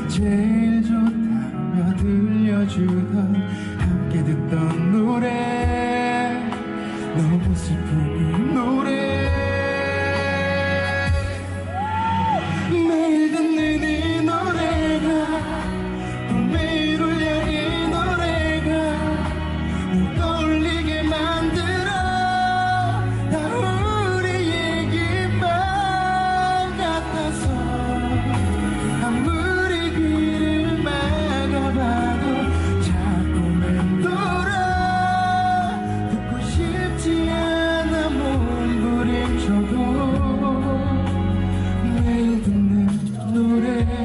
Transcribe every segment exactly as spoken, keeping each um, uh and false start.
제일 좋다며 들려주던 함께 듣던 노래 너무 슬픈 노래 매일 듣는 이 노래가 또 매일 울려 이 노래가 널 떠올리게 만들어 다 우리 얘기만 같아서 아무리 귀를 막아봐도 자꾸 맴돌아 듣고 싶지 않아 몸부림쳐도 매일 듣는 노래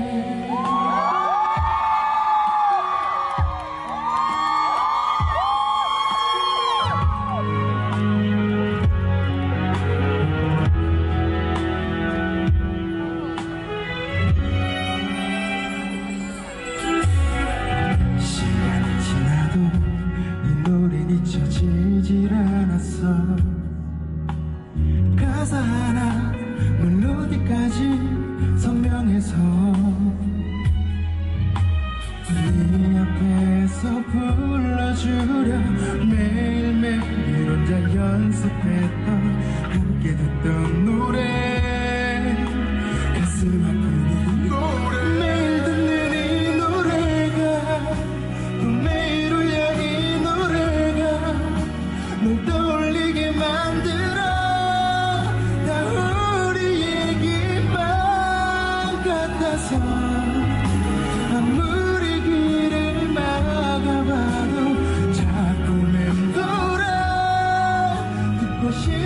시간이 지나도 이 노래는 잊혀지질 않았어 가사 하나 멜로디까지 선명해서 네 앞에서 불러주려 매일매일 혼자 연습했던 함께 듣던 노래 가슴 아픈 이 노래 매일 듣는 이 노래가 또 매일 울려 이 노래가 널 떠올리게 만들어 다 우리 얘기만 같아서 아무리 귀를 막아봐도 자꾸 맴돌아 듣고 싶